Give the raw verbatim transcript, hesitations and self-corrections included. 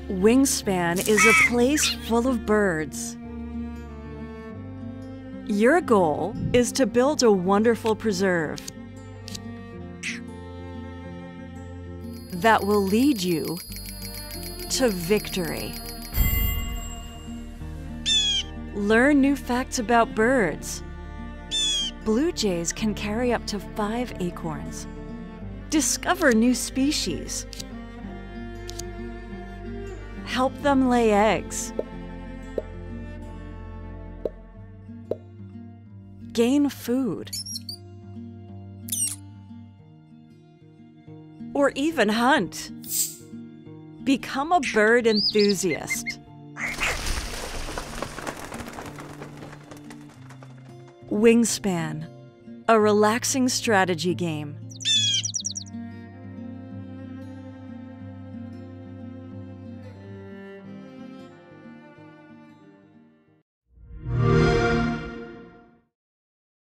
Wingspan is a place full of birds. Your goal is to build a wonderful preserve that will lead you to victory. Learn new facts about birds. Blue jays can carry up to five acorns. Discover new species. Help them lay eggs. Gain food. Or even hunt. Become a bird enthusiast. Wingspan, a relaxing strategy game.